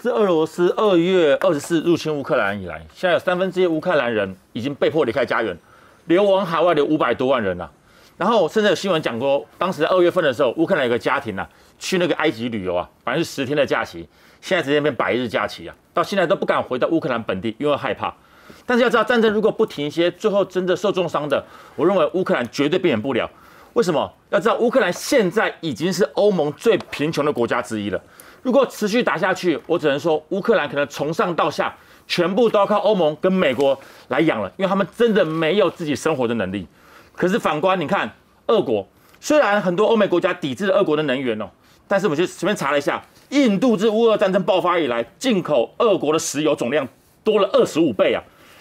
自俄罗斯2月24入侵乌克兰以来，现在有1/3乌克兰人已经被迫离开家园，流亡海外的500多万人了。然后甚至有新闻讲过，当时在2月份的时候，乌克兰有个家庭去那个埃及旅游本来是10天的假期，现在直接变100日假期到现在都不敢回到乌克兰本地，因为害怕。但是要知道，战争如果不停歇，最后真的受重伤的，我认为乌克兰绝对避免不了。为什么？要知道，乌克兰现在已经是欧盟最贫穷的国家之一了。如果持续打下去，我只能说，乌克兰可能从上到下全部都要靠欧盟跟美国来养了，因为他们真的没有自己生活的能力。可是反观，你看俄国，虽然很多欧美国家抵制了俄国的能源但是我就随便查了一下，印度自乌俄战争爆发以来，进口俄国的石油总量多了25倍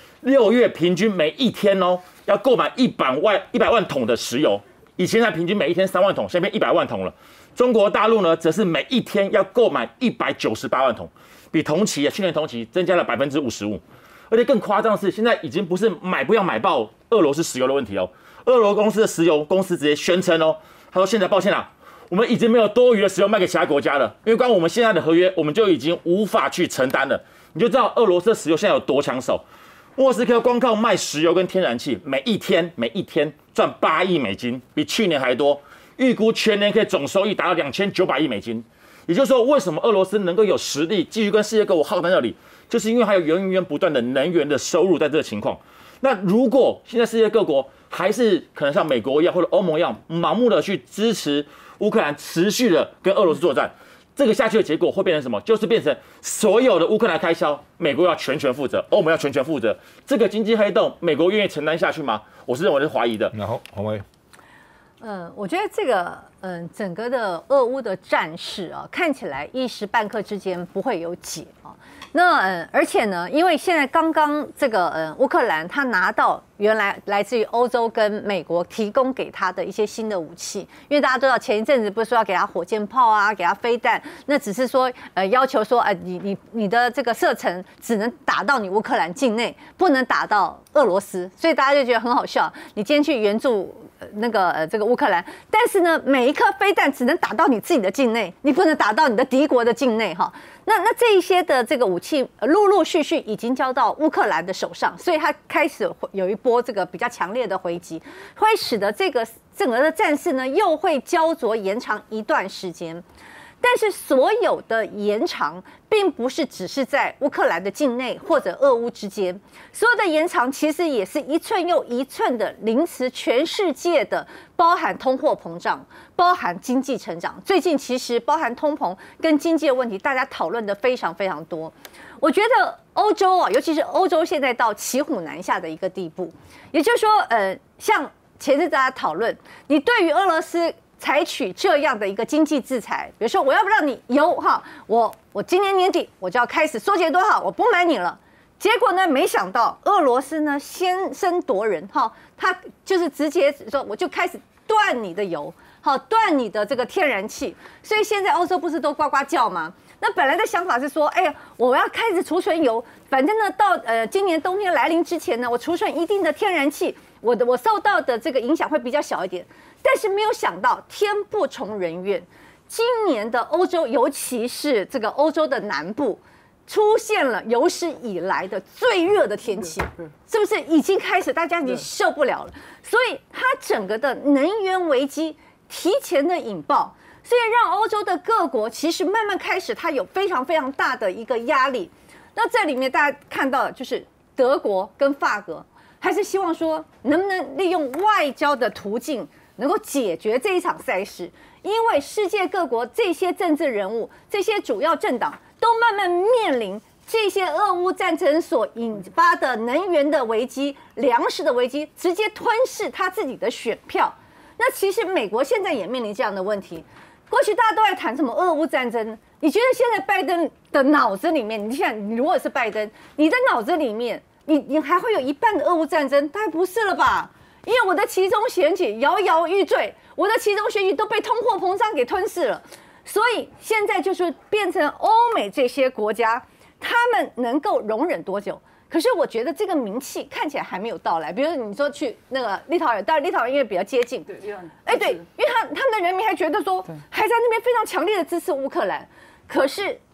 6月平均每一天要购买100万桶的石油，以前平均每一天3万桶，现在变100万桶了。中国大陆呢，则是每一天要购买198万桶，比去年同期增加了55%。而且更夸张的是，现在已经不是买不要买爆俄罗斯石油的问题俄罗斯公司的石油公司直接宣称他说现在抱歉我们已经没有多余的石油卖给其他国家了，因为光我们现在的合约，我们就已经无法去承担了。你就知道俄罗斯的石油现在有多抢手。莫斯科光靠卖石油跟天然气，每一天赚8亿美金，比去年还多。预估全年可以总收益达到2900亿美金。也就是说，为什么俄罗斯能够有实力继续跟世界各国耗在那里，就是因为还有源源不断的能源的收入在这个情况。那如果现在世界各国还是可能像美国一样或者欧盟一样，盲目的去支持乌克兰持续的跟俄罗斯作战，这个下去的结果会变成什么？就是变成所有的乌克兰开销，美国要全权负责，欧盟要全权负责。这个经济黑洞，美国愿意承担下去吗？我是认为是怀疑的。 然后洪威， 我觉得这个整个的俄乌的战事看起来一时半刻之间不会有解那而且呢，因为现在刚刚这个乌克兰他拿到原来来自于欧洲跟美国提供给他的一些新的武器，因为大家都知道前一阵子不是说要给他火箭炮给他飞弹，那只是说要求说你的这个射程只能打到你乌克兰境内，不能打到俄罗斯，所以大家就觉得很好笑。你今天去援助这个乌克兰，但是呢，每一颗飞弹只能打到你自己的境内，你不能打到你的敌国的境内那这一些的这个武器陆陆续续已经交到乌克兰的手上，所以它开始有一波这个比较强烈的回击，会使得这个整个的战事呢又会焦灼延长一段时间。但是所有的延长并不是只是在乌克兰的境内或者俄乌之间，所有的延长其实也是一寸又一寸的凌迟全世界的，包含通货膨胀，包含经济成长。最近其实包含通膨跟经济的问题，大家讨论的非常非常多。我觉得欧洲尤其是欧洲现在到骑虎难下的一个地步，也就是说，像前阵大家讨论，你对于俄罗斯采取这样的一个经济制裁，比如说我要不让你油我今年年底我就要开始缩减多少，我不买你了。结果呢，没想到俄罗斯呢先声夺人他就是直接说我就开始断你的油，断你的这个天然气。所以现在欧洲不是都呱呱叫吗？那本来的想法是说，我要开始储存油，反正呢到今年冬天来临之前呢，我储存一定的天然气，我受到的这个影响会比较小一点。但是没有想到天不从人愿，今年的欧洲，尤其是这个欧洲的南部，出现了有史以来的最热的天气，是不是已经开始大家已经受不了了？所以它整个的能源危机提前的引爆，所以让欧洲的各国其实慢慢开始它有非常非常大的一个压力。那这里面大家看到的就是德国跟法国还是希望说能不能利用外交的途径能够解决这一场赛事，因为世界各国这些政治人物、这些主要政党都慢慢面临这些俄乌战争所引发的能源的危机、粮食的危机，直接吞噬他自己的选票。那其实美国现在也面临这样的问题。过去大家都在谈什么俄乌战争，你觉得现在拜登的脑子里面，你如果是拜登，你的脑子里面，你还会有一半的俄乌战争？大概不是了吧？因为我的其中选举摇摇欲坠，我的其中选举都被通货膨胀给吞噬了，所以现在就是变成欧美这些国家，他们能够容忍多久？可是我觉得这个名气看起来还没有到来。比如你说去那个立陶宛，当然立陶宛因为比较接近，对，对，因为他们的人民还觉得说还在那边非常强烈的支持乌克兰，可是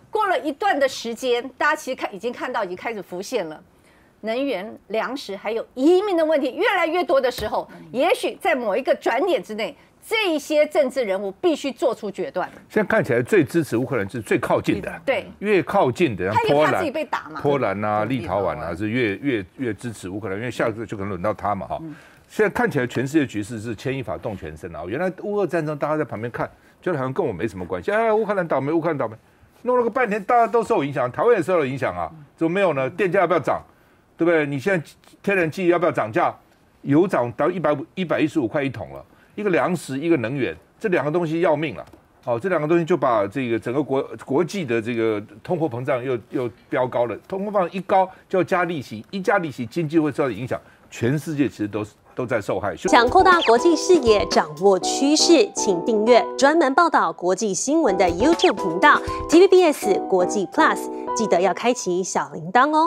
过了一段的时间，大家其实已经看到已经开始浮现了。能源、粮食还有移民的问题越来越多的时候，也许在某一个转点之内，这些政治人物必须做出决断。 现在看起来最支持乌克兰是最靠近的， 对， 越靠近的，像波兰，他自己被打嘛， 波兰啊、立陶宛啊是越支持乌克兰，因为下个就可能轮到他嘛哈。现在看起来全世界局势是牵一发动全身啊！原来乌俄战争大家在旁边看，觉得好像跟我没什么关系。哎，乌克兰倒霉，乌克兰倒霉，弄了个半天，大家都受影响，台湾也受了影响啊，怎么没有呢？电价要不要涨？对不对？你现在天然气要不要涨价？油涨到115块1桶了，一个粮食，一个能源，这两个东西要命了。好，这两个东西就把这个整个国际的这个通货膨胀又飙高了。通货膨胀一高就要加利息，一加利息经济会受到影响，全世界其实都在受害。 想扩大国际视野，掌握趋势，请订阅专门报道国际新闻的 YouTube 频道 TVBS 国际 Plus， 记得要开启小铃铛哦。